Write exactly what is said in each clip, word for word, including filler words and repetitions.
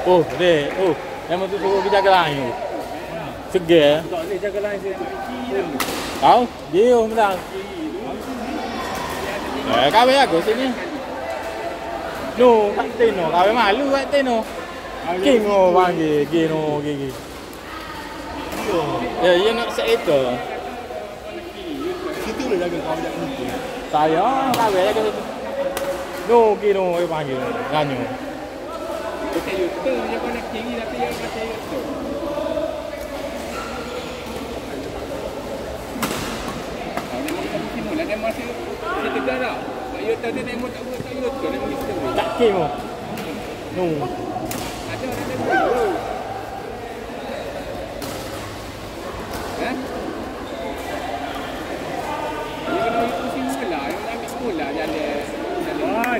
Oh, dek. Oh, yang tu suruh pergi jaga lain tu. Segar. Tak boleh jaga lain saya. Tahu? Dia menang. Eh, kawin aku sini. No, kat Tino. Kawin malu kat Tino. King oh panggil, King oh, King. Ya, dia nak set itu. Situ boleh jaga kau jak mungkin. Saya kawin jaga situ. No, King oh, dia panggil. Ganyo. Kita YouTube je kau nak kiri tapi yang macam YouTube. Lah dia masih dia tegar tak? Pak Yota dia demo tak buat tak Yota dia mesti tu. Tak King oh. No. Ada orang demo dulu. Ha? Dia kena pusing bola, dia nak ambil bola jalan. Jalan.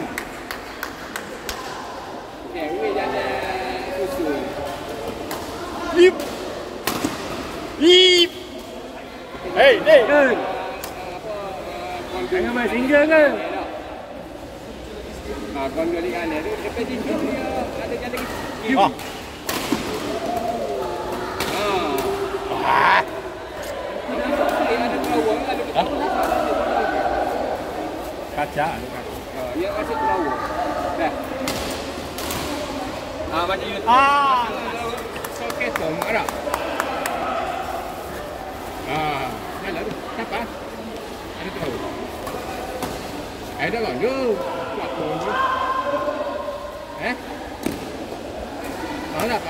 Okey, we jalan usul. Lip. Lip. Hey, hey. Jangan main single ke? Ah, kon kali kan dia dekat jinjung dia ada jalan gitu. Ah. Ah. Ada pelawak ada. Kaca. Ah, dia masih pelawak. Dah. Ah, macam YouTube. Ah. Okey, tu marah. Ah, jalan tu. Siapa? Ada pelawak. Ada kan? Yo. Kuat tu. Eh? Mana apa?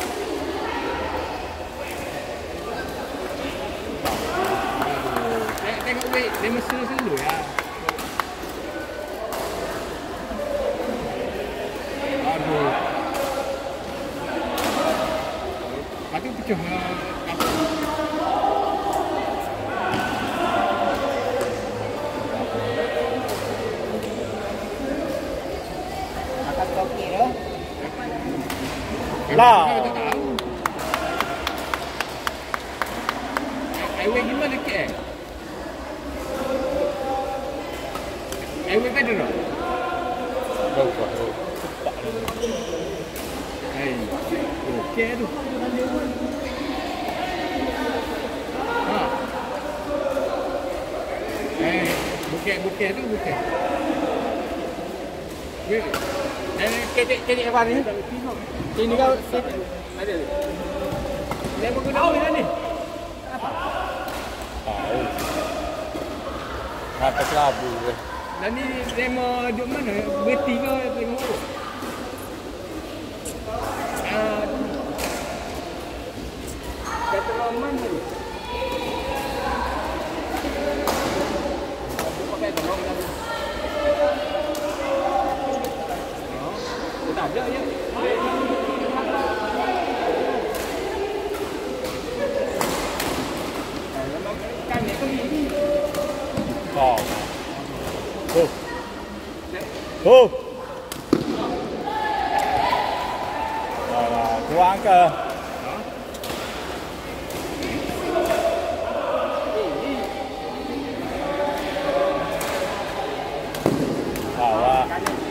Eh, tengok wei, dia mesti selalu ya. Aduh. Pati pecah. Lah. Highway gimana ke? Highway kan dulu. Bau bau. Hai. Okey tu. Ha. Eh, bukit-bukit tu bukit. Weh. Eh, ketik-ketik apa ni? Sini kau ada. Dia mau kau dah ni. Apa? Tahu. Kata kelabu ke. Dan ni demo duduk mana? Berti ke tengok. Ah. Kata Roman ni. Aku pakai tolong lagi. Oh. Tak ada ya. Oh. Oh. Oh. Alah, kurang ke? Alah.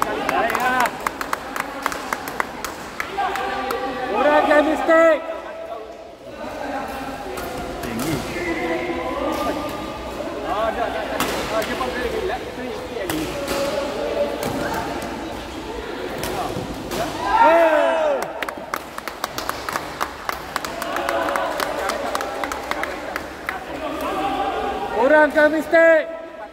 Kurang ke mistake? Kurang ke mistake?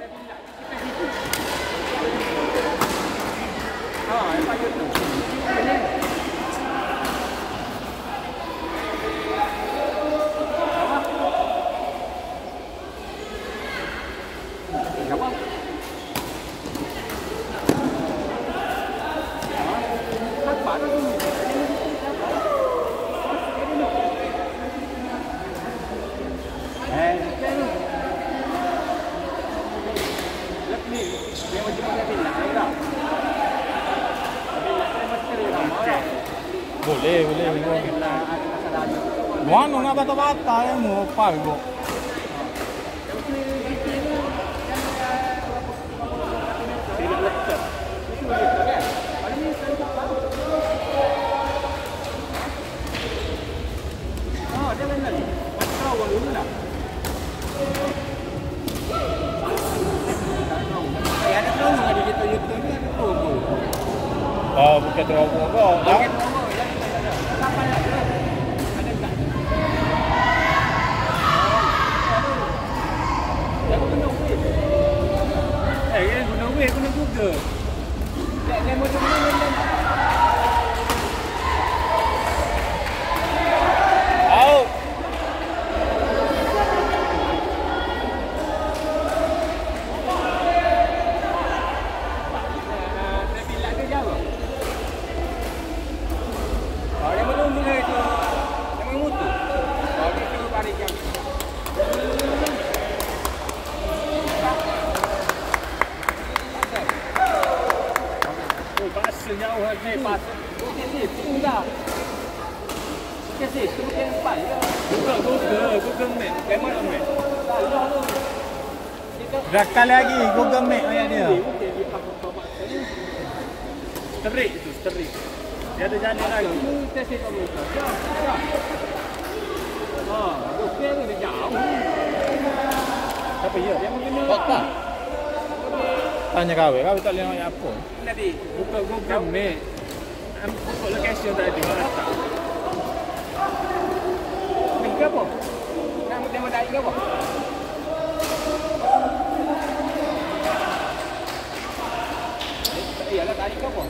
Boleh, boleh, boleh. Mana nak bata-bata ya mau pago. terowong dulu lah. Eh, ada terowong ada di Toyota ni ada terowong. Oh, bukan terowong kok. Bukan terowong, ya. Kapal ada. Ada tak? Jangan guna wave. Eh, yang guna wave guna Google. Tak ada macam mana. Out. Jauh ni pas. Bukan ni, tinggal. Bukan sih, tu bukan empat je. Google, Google, Google Map. Memang Map. Rakal lagi Google Map ayat dia. Sterik tu, sterik. Dia ada jalan lagi. Tu test itu kamu. Ah, okey ni dia jauh. Siapa ya? Dia mungkin Kota. Tanya kawe, kawe tak boleh nak apa. Tadi buka Google Map. Am buka location tadi mana tak? Ni ke apa? Nak tengok dah ke apa? Iyalah tadi ke apa?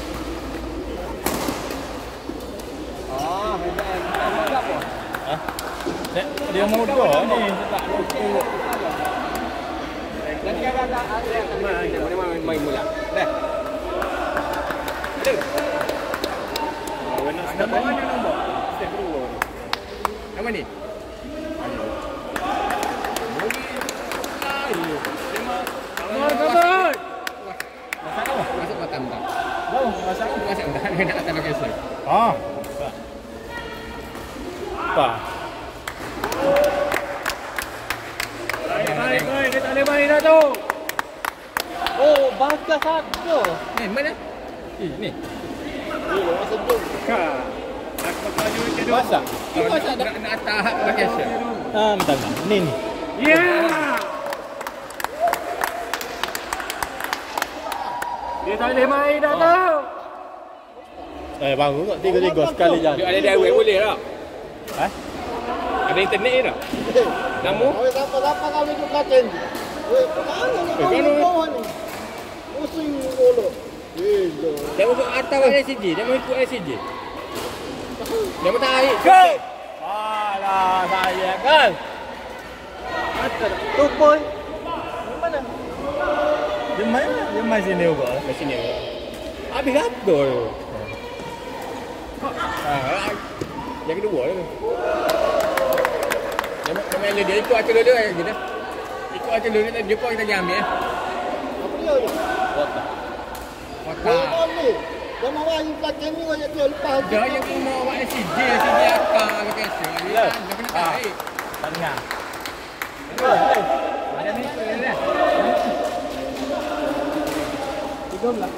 Ah, memang tak apa. Ha? Dia muda ni, tak lupa. Dan dia kata ada yang main, mana main mula. Dah. Tu. Oh, nak start mana nombor? Step dua. Nama ni? Ayo. Terima. Kawan kawan. Masak apa? Masak matam tak? Tahu, masak apa? Masak dah nak atas lokasi. Ah. Apa? Baik, baik, dia tak boleh main dah tu. Oh, bagas satu. Ni, mana? Eh, ni. Ni, masa tu. Ha. Aku baju ke dua. Masak? Ini masak nak nak atas lokasi. Ah, minta tak. Ni ni. Ya. Dia tak boleh main dah tu. Eh, baru kok tiga-tiga sekali jalan. Dia ada diawet boleh tak? Ha? Ada internet ni tak? Nama? Oi, siapa-siapa kau itu katen? Oi, mana ni kau kan, bawah ni? Pusing bolo. Gila. Dia masuk atas I C J, dia mau ikut I C J. Dia mau tarik. Go! Alah, saya kan. Atas. Tu boy. Mana? Dia main, dia main sini juga. Kat sini. Habis gatul. Ah, yang kedua tu. Dia dia main dia ikut atas dulu eh kita. Ikut atas dulu dia pun kita ambil eh. Apa dia ni? Kota. Kota. Oh, ni. Dia mau ayu katen ni wajak dia lepas. Dia yang mau buat I C J, I C J akar lokasi. Dia kena tarik. Tak dengar. Ada ni tu dia. Tiga belas.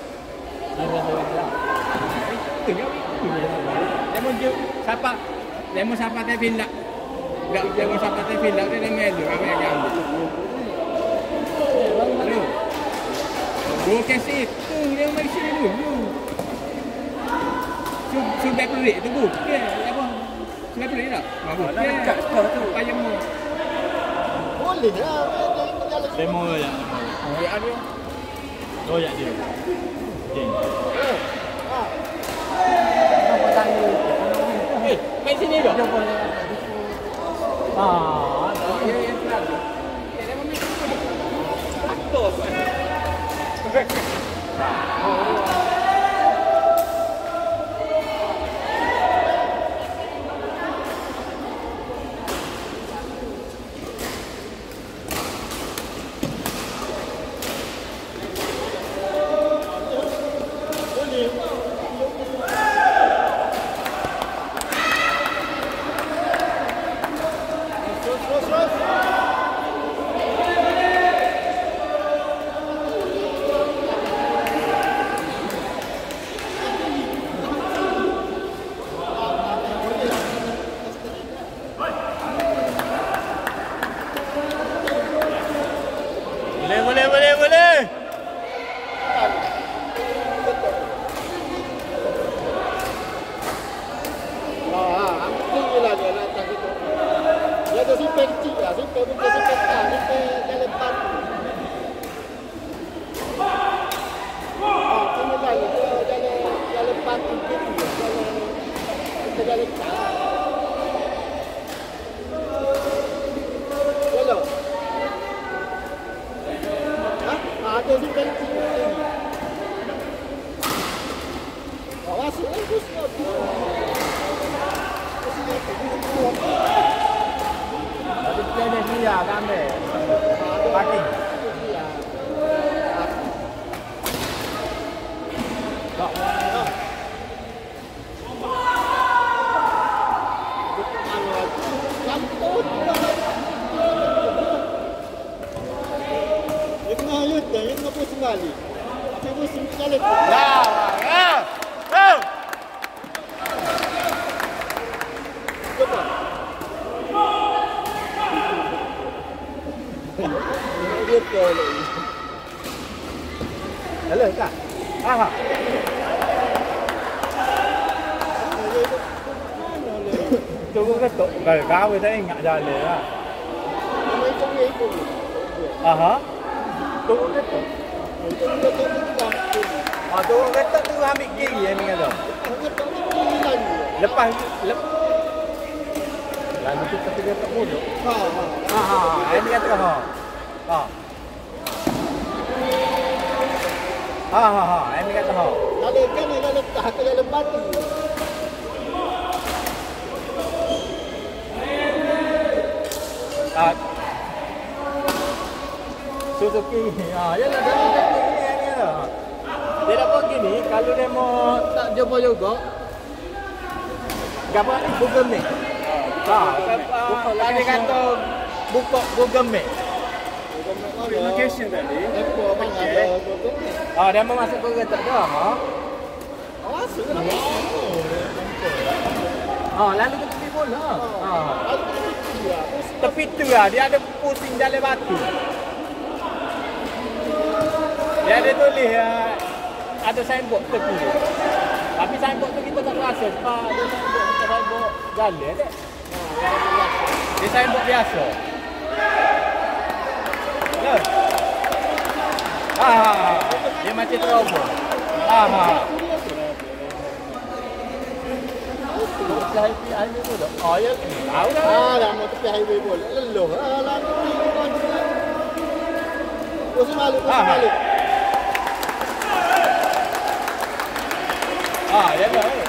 Tengok. Lemon je siapa? Lemon siapa teh pindah? Enggak lemon siapa teh pindah dia lemon tu kami yang ambil. Lalu. Bukan situ dia mai sini dulu. Sub sudah pelik tu bukan apa? Sudah pelik tak? Bagus. Dekat tu payah mu. Boleh lah. Demo ya. Oh ya ada. Oh ya dia. Jeng. Ah. Eh, main sini dah. Ah, Ya ya terang. Ya dia main sini. Aktor. ada simpan kecil lah. Simpan bukan simpan tak. Simpan jalan batu. Ah, sini lagi. Jalan jalan batu kiri. Jalan kita jalan tak. Jalan. Ha? Ada simpan kecil. Awas, eh, busnya. Tapi dia ni dia kan deh. Parking. Tak. Dia tengah ayat dah, dia tengah pusing kali. Dia pusing kali. Ya, ya. Oh. Coba. Dia kalau. Hello kak. Ah. Tunggu ketuk. Kalau kau tak ingat jalan lah. Ramai cari itu. Aha. Tunggu ketuk. Itu dia tu tidak. Ah, tunggu ketuk tu ambil kiri ni kata. Hanya tak ni lagi. Lepas lep. Lalu tu kita ketuk mulu. Ha ha. Ha ha. Ini kata ha. Ha. Ha ha ha. Ini kata ha. Ada kan ada letak ke dalam batu. Ah. Suzuki. Ah, ya lah dia tak kiri ni lah. Dia dapat gini kalau dia mau tak jumpa juga. Gapo ni Google Map. Ha, tadi kata buka Google Map. Location tadi. Aku abang ada. Ah, dia mau masuk ke tak dah, ha? Awas kena. Ah, lalu ke tepi bola. Ha. Ya, Tepi tu lah, dia ada pusing jalan batu. Dia ada tulis uh, ada signboard tepi tu. Tapi signboard tu kita tak rasa sebab ada signboard kita signboard jalan tak? Dia signboard biasa. Ya. Ah, dia macam terobos. Ah, ah. Highway highway tu dah. Oh ya, tahu dah. Ah, dah mau tepi highway pun. Leloh. Ah, lalu ni bukan. Pusing balik, pusing balik. Ah, ya dah.